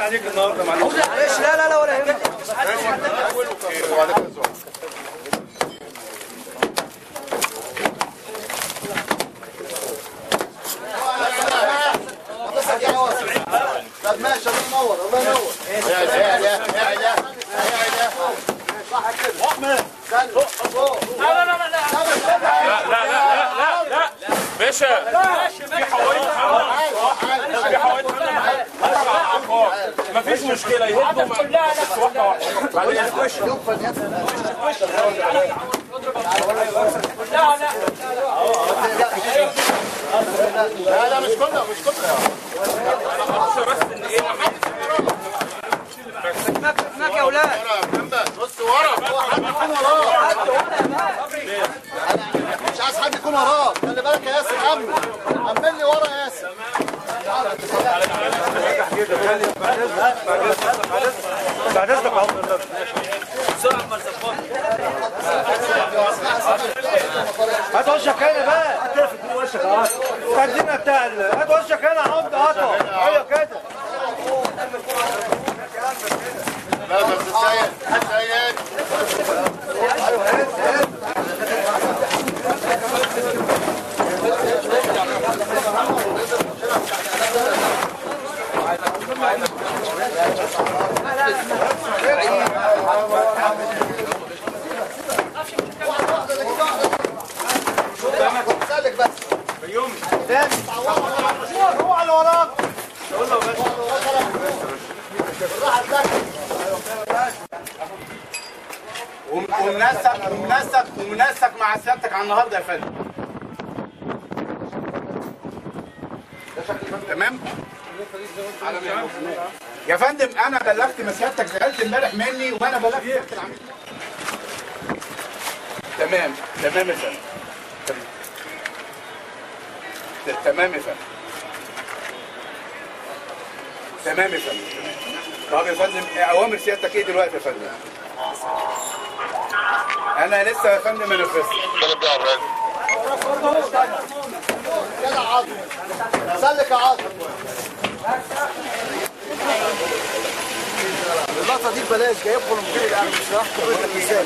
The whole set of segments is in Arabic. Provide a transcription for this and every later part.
عليك النهارده معلش. معلش لا ولا يهمك. طب ماشي الله ينور الله ينور. صح كده. احمد لا باشا في حوائط مفيش مشكله يهدوا بس واحده لا مش كله هناك يا اولاد. بص ورا هو حد يكون وراه. مش عايز حد يكون وراه. خلي بالك يا ياسر. امن لي ورا يا ياسر. بعد اذنك يا عمر بسرعه اما نظبطها. هات وشك هنا بقى. هتقفل من وشك اهو. الكانتينه بتاع هات وشك هنا يا عمد قطع. ايوه كده. لا بس سيد سالك بس بيومي هو على وراك. قول له ومنسق مع سيادتك على النهارده يا فندم. تمام يا فندم. انا بلغت ما سيادتك زعلت امبارح مني وانا بلغت سيادة العميد. تمام يا فندم. تمام يا فندم. تمام يا فندم. طب يا فندم اوامر سيادتك ايه دلوقتي يا فندم؟ انا لسه يا فندم ما نفذتش. كده عاطف سلك يا عاطف. اللقطه دي ببلاش جايبكم المدير الاعلى مش راح تقول لك ازاي.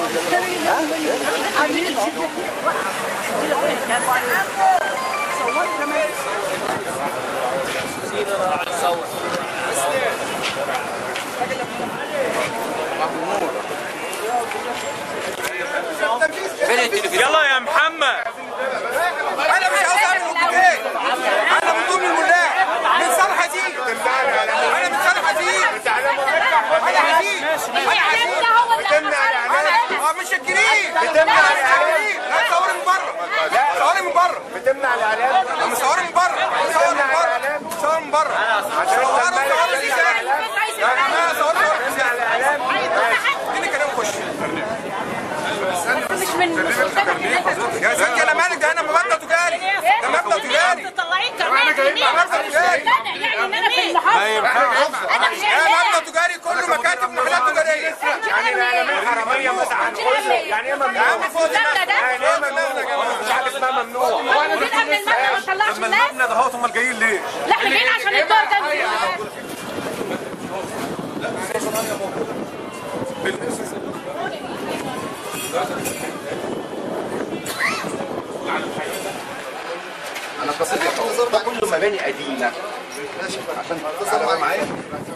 يلا يا محمد. انا مش عاوز اعمل اوكي. انا من ضمن الملاك من صالح دي. انا من صالح دي. انا عزيز. بتمنع الاعلام. مش شاكرين. بتمنع الاعلام. لا صوري من بره. صوري من بره. بتمنع الاعلام. انا صوري من بره. صوري من بره. صوري من بره. صوري ازاي؟ انا صوري ازاي؟ اديني كلام خش. مش من يا ستي انا مالك ده. انا مبدا تجاري. ده مبدا تجاري. طلعين كمان يعني انا في المحافظه انا مش مبدا تجاري كله مكاتب محلات تجاريه. يعني الاعلاميه حراميه مثلا هنقول له يعني ايه ممنوع؟ يا عم فوق دماغك. يعني ايه ممنوع؟ مش حاجه اسمها ممنوع. هو المدير امن المبنى ما طلعش الناس. المبنى ده اهوت امال جايين ليه؟ لا احنا جايين عشان الدور ده. انا قصدي ده كله مباني قديمه. ماشي عشان تتصل معايا.